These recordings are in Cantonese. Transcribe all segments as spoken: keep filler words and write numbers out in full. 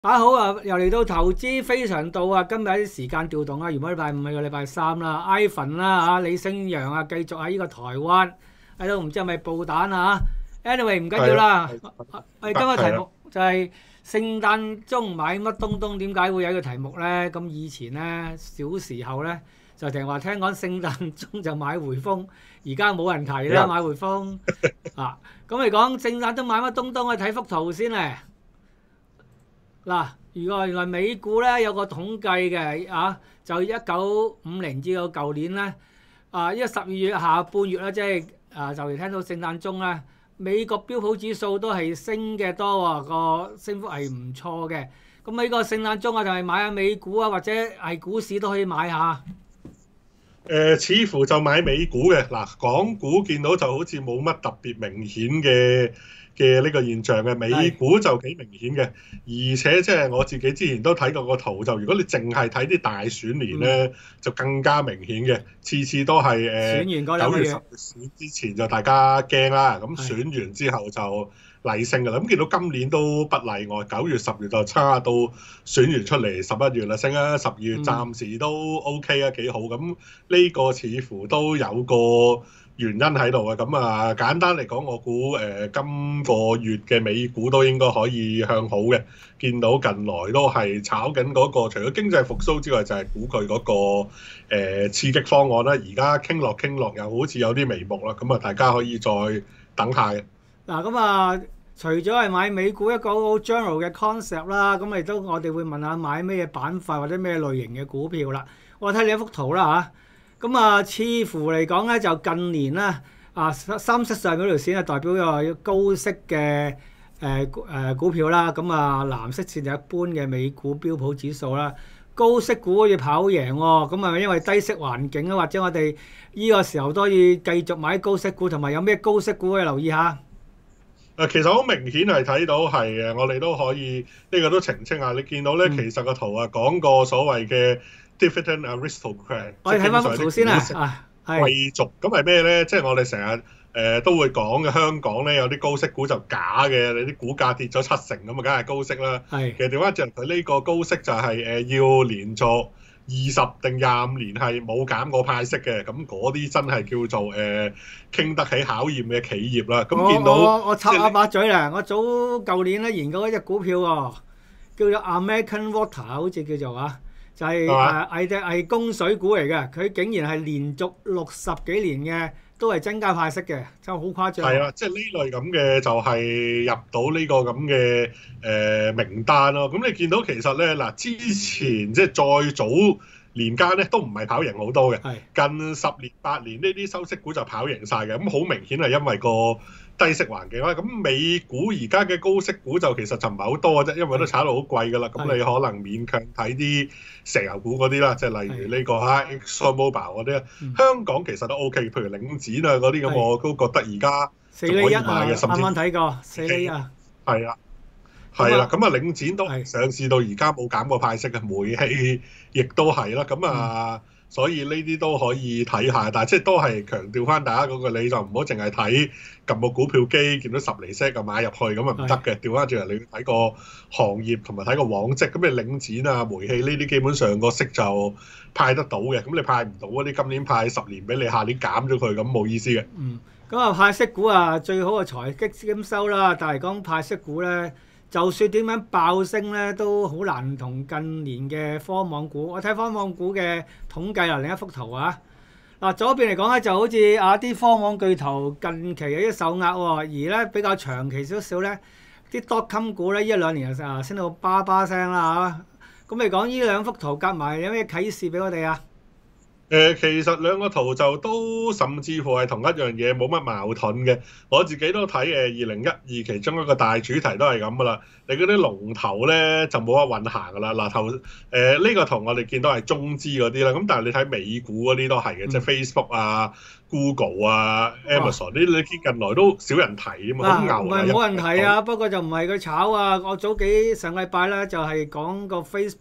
大家好啊！又嚟到投資非常道啊！今日啲時間調動啊，原本禮拜五係個禮拜三啦，Ivan 啦嚇，李星陽啊，繼續喺呢個台灣喺度，唔知係咪爆彈啊？Anyway 唔緊要啦，我哋今日題目就係聖誕鐘買乜東東？點解會有呢個題目咧？咁以前咧小時候咧就成日話聽講聖誕鐘就買匯豐，而家冇人提啦買匯豐啊！咁嚟講聖誕鐘買乜東東？我哋睇幅圖先咧。嗱，如果原來美股咧有個統計嘅啊，就一九五零至到舊年咧，啊，因為十二月下半月咧，即係啊，就嚟聽到聖誕鐘咧，美國標普指數都係升嘅多喎，個升幅係唔錯嘅。咁呢個聖誕鐘啊，就係買下美股啊，或者係股市都可以買下。 誒、呃，似乎就買美股嘅嗱，港股見到就好似冇乜特別明顯嘅嘅呢個現象嘅，美股就幾明顯嘅，而且即係我自己之前都睇過個圖，就如果你淨係睇啲大選年咧，嗯、就更加明顯嘅，次次都係誒九月十月選之前就大家驚啦，咁選完之後就厲升㗎啦，咁見到今年都不例外，九月十月就差到選完出嚟十一月啦升啦，十二月暫時都 OK 啊幾好，咁呢個似乎都有個原因喺度嘅，咁啊簡單嚟講，我估誒、呃、今個月嘅美股都應該可以向好嘅。見到近來都係炒緊嗰、那個，除咗經濟復甦之外，就係估佢嗰個、呃、刺激方案啦。而家傾落傾落，又好似有啲眉目啦。咁啊，大家可以再等下嘅。 嗱，咁啊，除咗係買美股一個好 general 嘅 concept 啦，咁亦都我哋會問下買咩板塊或者咩類型嘅股票啦。我睇你一幅圖啦嚇。咁啊，似乎嚟講咧，就近年咧，啊三色上嗰條線係代表個高息嘅誒誒股票啦。咁啊，藍色線就一般嘅美股標普指數啦。高息股好似跑贏喎，咁係咪因為低息環境啊？或者我哋呢個時候都可以繼續買高息股，同埋有咩高息股可以留意下？ 誒，其實好明顯係睇到係誒，我哋都可以呢、呢個都澄清下。你見到咧，嗯、其實個圖啊講個所謂嘅 dividend aristocrat， 我哋睇翻幅圖先啊， 貴族咁係咩咧？即係我哋成日誒都會講嘅，香港咧有啲高息股就假嘅，你啲股價跌咗七成咁啊，梗係高息啦。係是，其實調翻轉佢呢個高息就係、是、誒要連續二十定廿五年係冇減過派息嘅，咁嗰啲真係叫做誒經、呃、得起考驗嘅企業啦。咁見到我我，我插下把嘴啦，我早舊年咧研究一隻股票喎，叫做 American Water， 好似叫做啊。就係誒係隻係供水股嚟嘅，佢竟然係連續六十幾年嘅都係增加派息嘅，真係好誇張。 係啊，即係呢類咁嘅就係入到呢個咁嘅誒名單咯。咁你見到其實咧嗱，之前即係再早年間咧都唔係跑贏好多嘅，是近十年八年呢啲收息股就跑贏晒嘅。咁好明顯係因為個低息環境啦，咁美股而家嘅高息股就其實就唔係好多嘅啫，因為都炒到好貴㗎啦。咁是你可能勉強睇啲石油股嗰啲啦，即係例如呢、這個嚇 ExxonMobil 嗰啲啦。嗯、香港其實都 OK，譬如領展啊嗰啲咁，我都覺得而家四厘一啊，啱啱睇過四厘啊， 係啊，係啦。咁啊，領展都上市到而家冇減過派息嘅，煤氣亦都係啦。咁啊。嗯所以呢啲都可以睇下，但係即係都係強調翻大家嗰個，你就唔好淨係睇撳個股票機，見到十厘息就買入去咁啊唔得嘅。調翻轉嚟，你睇個行業同埋睇個往績，咁你領展啊、煤氣呢啲基本上個息就派得到嘅。咁你派唔到嗰啲，今年派十年俾你，下年減咗佢，咁冇意思嘅。 嗯，咁啊派息股啊最好啊財息兼收啦，但係講派息股咧。就算點樣爆升咧，都好難同近年嘅科網股。我睇科網股嘅統計啦，另一幅圖啊。嗱，左邊嚟講咧，就好似啊啲科網巨頭近期有啲受壓喎，而咧比較長期少少咧，啲 dotcom 股咧一兩年啊升到叭叭聲啦嚇。咁嚟講，呢兩幅圖夾埋有咩啟示俾我哋啊？ 誒、呃，其實兩個圖就都甚至乎係同一樣嘢，冇乜矛盾嘅。我自己都睇誒二零一二其中一個大主題都係咁噶啦。你嗰啲龍頭咧就冇乜運行噶啦。嗱頭誒呢個圖我哋見到係中資嗰啲啦，咁但係你睇美股嗰啲都係嘅，嗯、即係 Facebook 啊、Google 啊、Amazon 呢啲，你見近來都少人睇啊嘛，好牛唔係冇人睇啊，不過就唔係佢炒啊。我早幾上禮拜咧就係講個 Facebook。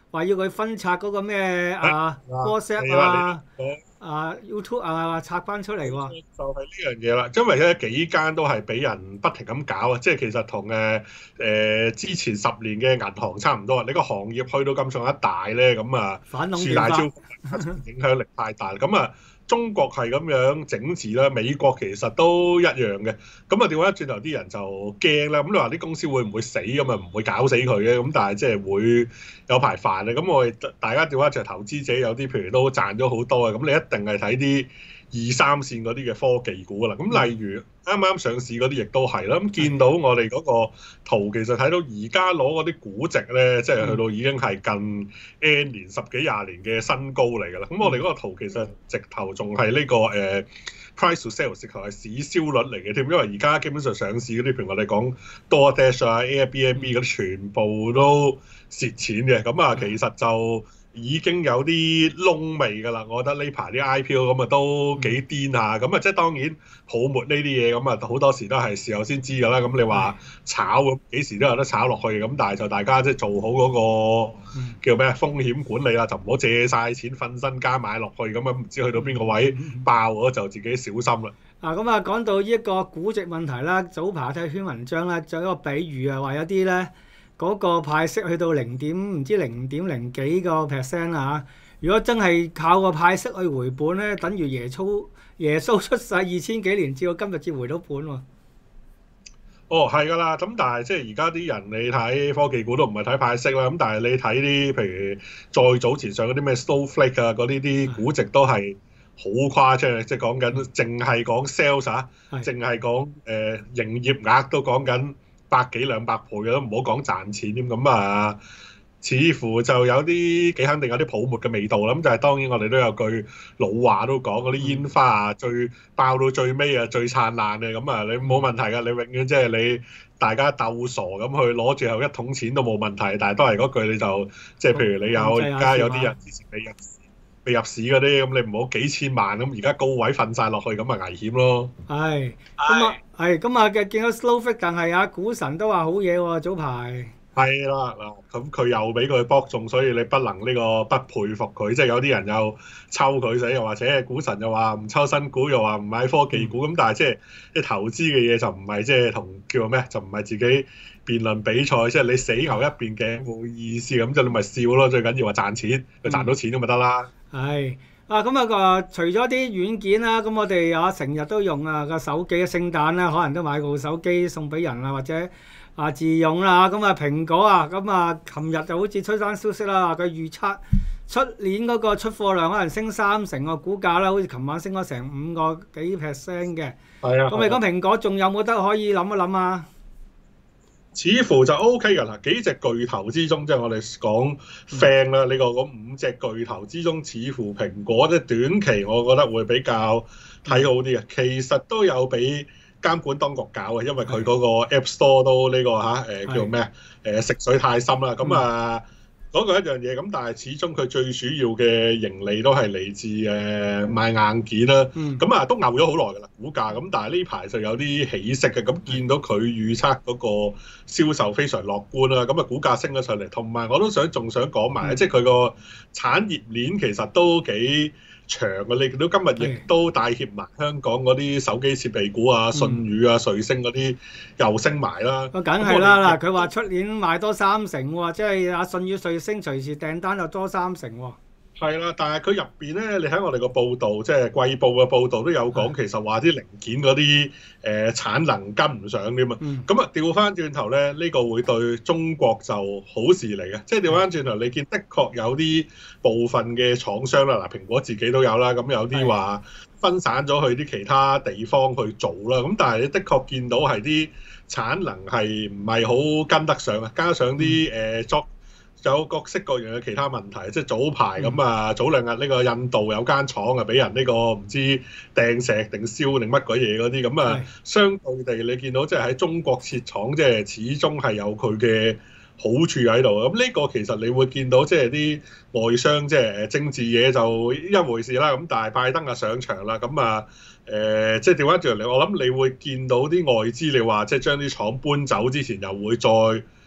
話要佢分拆嗰個咩啊 WhatsApp 係啦啊你講啊 YouTube 啊拆翻出嚟喎。 就係呢樣嘢啦，因為咧幾間都係俾人不停咁搞啊，即係其實同誒誒之前十年嘅銀行差唔多啊。你個行業去到咁上下大咧，咁啊反壟樹大招斷法。 風，影響力太大。咁啊，中國係咁樣整治啦，美國其實都一樣嘅。咁啊，調翻轉頭啲人就驚啦。咁你話啲公司會唔會死咁啊？唔會搞死佢嘅。咁但係即係會有排煩啊。咁我哋大家調翻轉頭投資者有啲譬如都賺咗好多啊。咁你一定係睇啲二三線嗰啲嘅科技股啦，咁例如啱啱上市嗰啲亦都係啦。咁見到我哋嗰個圖，其實睇到而家攞嗰啲估值咧，即係去到已經係近 N 年十幾廿年嘅新高嚟㗎啦。咁我哋嗰個圖其實直頭仲係呢個誒、呃、price to sales，直頭係市銷率嚟嘅添。因為而家基本上上市嗰啲，譬如我哋講 DoorDash 啊、Airbnb 嗰啲，全部都蝕錢嘅。咁啊，其實就已經有啲窿味㗎啦，我覺得呢排啲 I P O 咁啊都幾癲下，咁啊即係當然泡沫呢啲嘢咁啊好多時都係事後先知㗎啦。咁你話炒咁幾時都有得炒落去，咁但係就大家即係做好嗰個叫咩風險管理啦，就唔好借晒錢瞓身家買落去，咁啊唔知去到邊個位爆咗就自己小心啦。 啊咁啊講到呢一個估值問題啦，早排睇篇文章啦，仲有一個比喻啊，話有啲咧。嗰個派息去到零點唔知零點零幾個 percent 啊！如果真係靠個派息去回本咧，等於耶穌耶穌出世二千幾年至到今日至回到本喎。 哦，係㗎啦，咁但係即係而家啲人你睇科技股都唔係睇派息啦，咁但係你睇啲譬如再早前上嗰啲咩 Snowflake 啊嗰啲啲估值都係好誇張，即係講緊淨係講 sales 啊，淨係講誒營業額都講緊百幾兩百倍嘅，都唔好講賺錢添。咁啊，似乎就有啲幾肯定有啲泡沫嘅味道啦。咁就係當然我哋都有句老話都講，嗰啲煙花啊，最爆到最尾啊，最燦爛嘅。咁啊，你冇問題㗎，你永遠即係你大家鬥傻咁去攞最後一桶錢都冇問題。但係都係嗰句，你就即係譬如你有而家有啲人之前未入未入市嗰啲，咁你唔好幾千萬咁，而家高位瞓晒落去，咁咪危險咯。 係，咁啊係，咁啊嘅見到 Snowflake，但係啊股神都話好嘢喎，早排。 係啦，嗱，咁佢又俾佢博中，所以你不能呢個不佩服佢。即係有啲人又抽佢死，又或者股神又話唔抽新股，又話唔買科技股。咁但係即係啲投資嘅嘢就唔係即係同叫咩？就唔係自己辯論比賽，即係你死牛一邊頸冇意思咁，就你咪笑咯。最緊要話賺錢，佢賺到錢咁咪得啦。 係啊，咁啊個除咗啲軟件啦，咁我哋啊成日都用啊個手機，聖誕啦，可能都買部手機送俾人啊，或者啊自用啦。咁啊蘋果啊，咁啊琴日就好似吹單消息啦，佢預測出年嗰個出貨量可能升三成，個股價啦，好似琴晚升咗成五個幾 percent 嘅。 係啊。 咁你講蘋果仲有冇得可以諗一諗啊？ 似乎就 O K 㗎啦，幾隻巨頭之中，即係我哋講 Fan 啦，呢個嗰五隻巨頭之中，似乎蘋果即係短期我覺得會比較睇好啲嘅。其實都有俾監管當局搞嘅，因為佢嗰個 App Store 都呢個嚇誒叫咩誒食水太深啦。咁啊嗰個一樣嘢，咁但係始終佢最主要嘅盈利都係嚟自誒賣硬件啦。咁啊都牛咗好耐㗎啦，股價。咁但係呢排就有啲起色嘅，咁見到佢預測嗰個銷售非常樂觀啦。咁啊股價升咗上嚟，同埋我都想仲想講埋，即係佢個產業鏈其實都幾長嘅。你見到今日亦都帶挈埋香港嗰啲手機設備股啊、舜宇啊、瑞聲嗰啲又升埋啦。 梗係啦，嗱佢話出年賣多三成喎，即係阿舜宇、瑞聲隨時訂單又多三成喎。 係啦，但係佢入邊咧，你喺我哋個報道，即係貴報嘅報道都有講，其實話啲零件嗰啲誒產能跟唔上添嘛。咁啊調翻轉頭咧，呢個會對中國就好事嚟嘅。即係調翻轉頭，你見的確有啲部分嘅廠商啦，嗱蘋果自己都有啦，咁有啲話分散咗去啲其他地方去做啦。咁但係你的確見到係啲產能係唔係好跟得上啊？加上啲誒作有各式各樣嘅其他問題，即係早排咁啊，早兩日呢個印度有間廠啊，俾人呢個唔知掟石定燒定乜鬼嘢嗰啲，咁啊，相對地你見到即係喺中國設廠，即係始終係有佢嘅好處喺度。咁呢個其實你會見到即係啲外商即係誒政治嘢就一回事啦。咁但係拜登啊上場啦，咁啊誒即係調翻轉嚟，我諗你會見到啲外資，你話即係將啲廠搬走之前又會再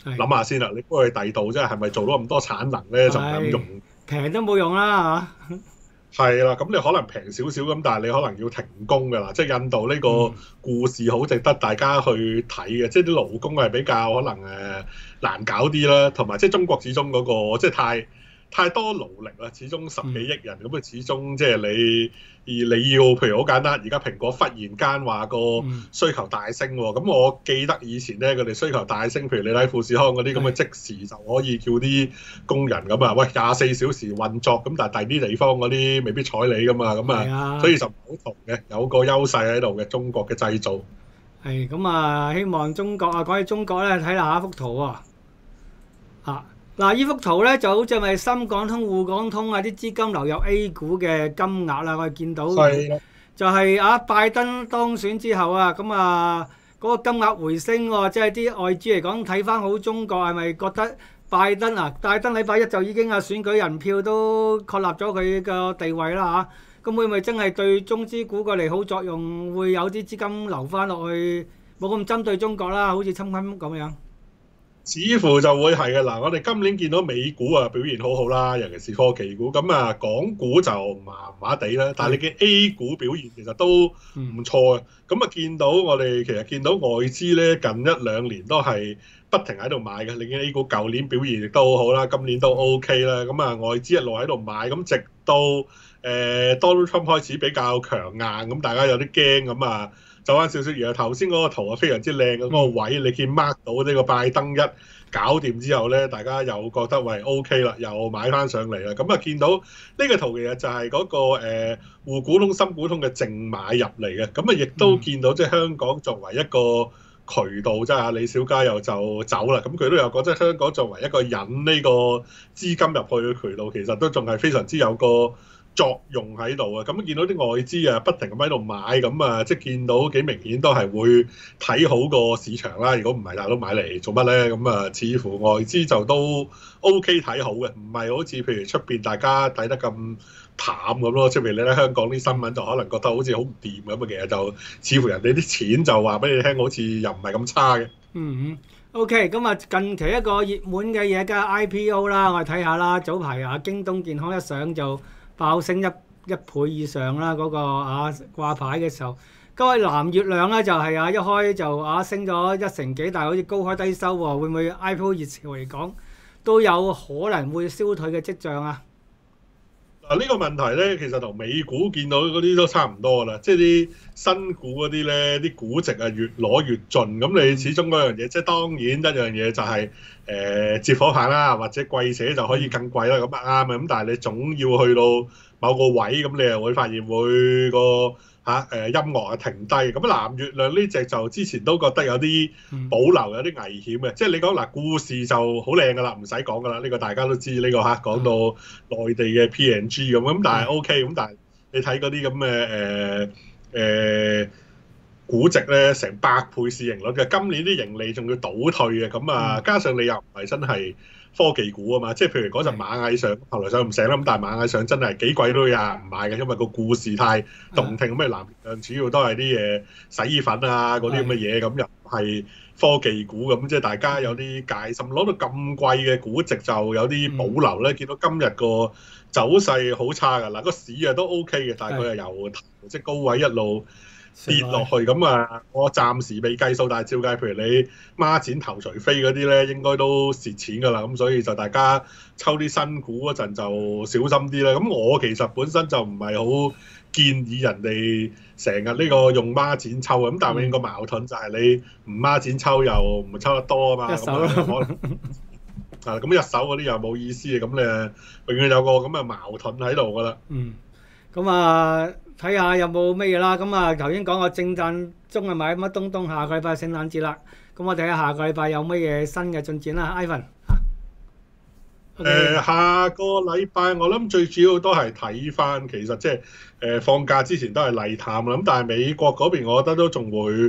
諗下先啦。你估佢第度即係係咪做到咁多產能咧？就唔係咁用。 平都冇用啦嚇。 係啦，咁你可能平少少咁，但係你可能要停工㗎啦。即係印度呢個故事好值得大家去睇嘅，即係啲勞工係比較可能誒難搞啲啦，同埋即係中國始終嗰個即係太太多勞力啦，始終十幾億人咁啊，始終即係你而你要譬如好簡單，而家蘋果忽然間話個需求大升喎，咁我記得以前咧佢哋需求大升，譬如你睇富士康嗰啲咁嘅即時就可以叫啲工人咁啊，喂廿四小時運作，咁但係第啲地方嗰啲未必睬你噶嘛，咁啊，所以就唔好同嘅，有個優勢喺度嘅中國嘅製造。 係咁啊，希望中國啊，講起中國咧，睇下一幅圖喎。啊！嗱，呢幅圖咧就好似咪深港通、滬港通啊，啲資金流入 A 股嘅金額啦，我哋見到就係啊拜登當選之後啊，咁啊嗰個金額回升喎，即係啲外資嚟講睇翻好中國，係咪覺得拜登啊？拜登禮拜一就已經啊選舉人票都確立咗佢個地位啦嚇，咁會唔會真係對中資股個利好作用，會有啲資金流翻落去，冇咁針對中國啦，好似侵侵咁樣？ 似乎就會係嘅嗱，我哋今年見到美股啊表現好好啦，尤其是科技股，咁啊港股就麻麻地啦，但係你見 A 股表現其實都唔錯嘅，咁啊見到我哋其實見到外資咧近一兩年都係不停喺度買嘅，你見 A 股舊年表現亦都好好啦，今年都 OK 啦，咁啊外資一路喺度買，咁直到誒 Donald Trump 開始比較強硬，咁大家有啲驚咁啊。走翻少少，而頭先嗰個圖啊非常之靚嘅嗰個位，你見 mark 到呢個拜登一搞掂之後咧，大家又覺得喂 OK 啦，又買翻上嚟啦。咁啊見到呢個圖其實就係嗰、那個誒滬、呃、股通、深股通嘅淨買入嚟嘅。咁啊亦都見到即係香港作為一個渠道，即係阿李小加又就走啦。咁佢都有講，即係香港作為一個引呢個資金入去嘅渠道，其實都仲係非常之有個作用喺度啊！咁見到啲外資啊，不停咁喺度買，咁啊，即係見到幾明顯都係會睇好個市場啦。如果唔係，大佬買嚟做乜咧？咁啊，似乎外資就都 OK 睇好嘅，唔係好似譬如出邊大家睇得咁淡咁咯。即係譬如你喺香港啲新聞就可能覺得好似好唔掂咁啊，其實就似乎人哋啲錢就話俾你聽，好似又唔係咁差嘅。 嗯嗯，OK，咁啊，近期一個熱門嘅嘢梗係 I P O 啦，我哋睇下啦。早排啊，京東健康一上就爆升一一倍以上啦！嗰、那個啊掛牌嘅時候，嗰位藍月亮咧就係、是、啊一開就啊升咗一成幾，但係好似高開低收喎，會唔會 I P O 熱潮嚟講都有可能會消退嘅跡象啊？ 嗱呢個問題咧，其實同美股見到嗰啲都差唔多啦，即係啲新股嗰啲咧，啲估值啊越攞越盡，咁你始終嗰樣嘢，即係當然一樣嘢就係、是、誒、呃、接火棒啦，或者貴寫就可以更貴啦，咁啊啱嘅，咁但係你總要去到某個位，咁你又會發現會個嚇誒音樂啊停低，咁藍月亮呢隻就之前都覺得有啲保留，有啲危險嘅，即係你講嗱故事就好靚噶啦，唔使講噶啦，呢個大家都知呢個嚇講到內地嘅 P and G 咁，咁但係 OK，咁但係你睇嗰啲咁嘅誒誒估值咧，成百倍市盈率嘅，今年啲盈利仲要倒退嘅，咁啊加上你又唔係真係科技股啊嘛，即係譬如嗰陣螞蟻上，後來上唔成啦，咁但係螞蟻上真係幾貴都有人唔買嘅，因為個故事太動聽，咁咩藍月亮主要都係啲嘢洗衣粉啊嗰啲咁嘅嘢，咁又係科技股咁，即係大家有啲戒心，攞到咁貴嘅估值就有啲保留咧。見到今日個走勢好差㗎，嗱個市啊都 OK 嘅，但係佢係由即係高位一路跌落去，咁啊，我暫時未計數，但係照計，譬如你孖展頭除飛嗰啲咧，應該都蝕錢㗎啦。咁所以就大家抽啲新股嗰陣就小心啲啦。咁我其實本身就唔係好建議人哋成日呢個用孖展抽嘅。咁但係個矛盾就係你唔孖展抽又唔抽得多啊嘛。 一手啦。 啊，咁一手嗰啲又冇意思嘅，咁你永遠有個咁嘅矛盾喺度㗎啦。 嗯。咁啊，睇下有冇咩嘢啦。咁啊，頭先講個聖誕鐘係買乜東東，下個禮拜聖誕節啦。咁我睇下下個禮拜有乜嘢新嘅進展啦，Ivan 嚇。 誒、呃，下個禮拜我諗最主要都係睇翻，其實即係誒放假之前都係例探啦。咁但係美國嗰邊，我覺得都仲會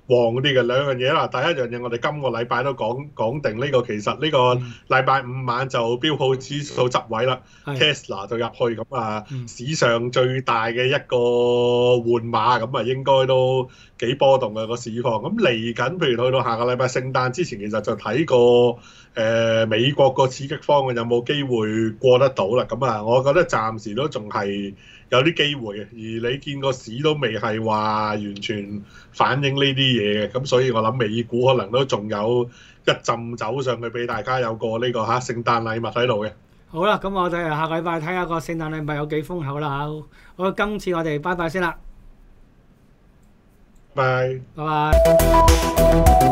旺啲嘅兩樣嘢啦。第一樣嘢我哋今個禮拜都講講定呢個，其實呢個禮拜五晚就標普指數執位啦，Tesla 就入去咁啊，史上最大嘅一個換馬，咁啊應該都幾波動嘅個市況。咁嚟緊，譬如去到下個禮拜聖誕之前，其實就睇過誒美國個刺激方案有冇機會過得到啦。咁啊，我覺得暫時都仲係有啲機會嘅，而你見個市都未係話完全反映呢啲嘢嘅，咁所以我諗美股可能都仲有一陣走上去俾大家有個呢個嚇聖誕禮物喺度嘅。 好啦，咁我哋下個禮拜睇下個聖誕禮物有幾豐厚啦嚇。好，今次我哋拜拜先啦。 拜。 拜拜。